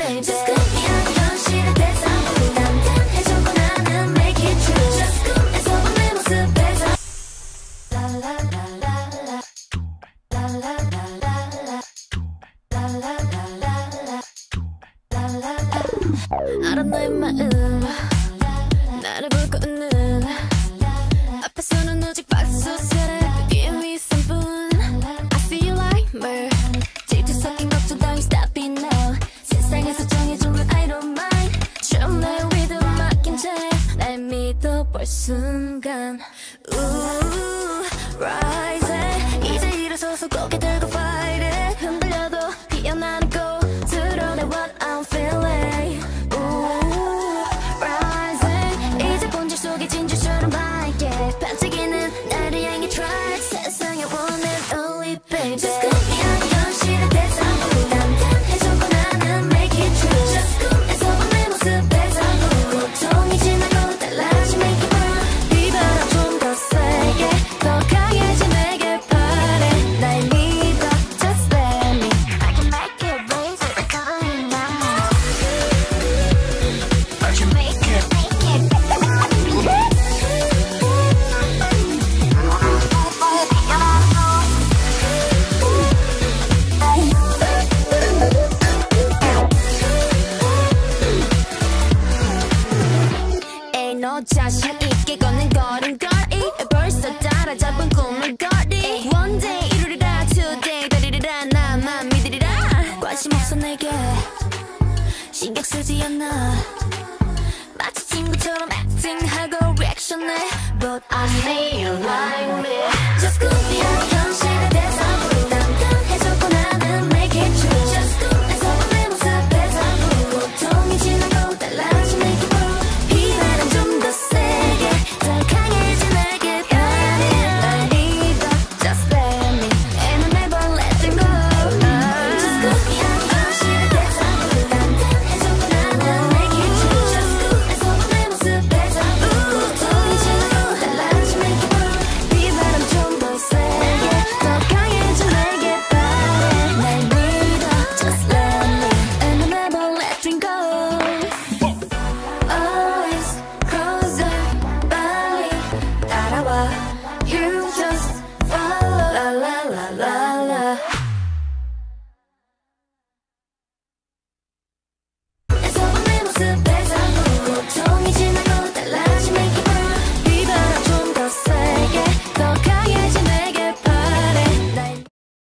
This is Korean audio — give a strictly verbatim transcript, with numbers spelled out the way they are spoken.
baby. Just 꿈이야 현실의 대상으로 단단해졌고 나는 make it true. Just 꿈에서 본 내 모습에서 라라라라라 라라라라라 라라라라라 라라라. 알아 너의 마음 나를 보고 웃는 앞에서는 오직 박수처럼 give me some fun. I see you like me 질투 섞인 걱정 따윈 stop it now. 세상에서 정해주면 I don't mind. 처음 내 위로 맡긴 채 날 믿어볼 순간 Ooh, rising. 이제 일어서서 고개 들고 fight it. 흔들려도 피어나는 꽃 드러내 what I'm feeling. Ooh, rising. 이제 본질 속에 진주처럼 밝게 반짝이는 나를 향해 try. 세상의 one and only baby. Just 꿈이야 현실의 대상으로 단단해졌고 나는 make it true. Just 꿈에서 본 내 모습에서 고통이 지나고 달라진 make it burn. 비바람 좀 더 세게 더 강해진 내게 바래. 날 믿어 just let me. I can make it raise it coming now. I can make it make it. Ain't no 자신 있게 걷는 걸음걸이 벌써 따라잡은 꿈을 거리. One day 이루리라 today 다리리라 나만 믿으리라. 관심 없어 내게 신경 쓰지 않아. 마치 친구처럼 acting하고 reaction해. But I see you like me. Just 꿈이야 현실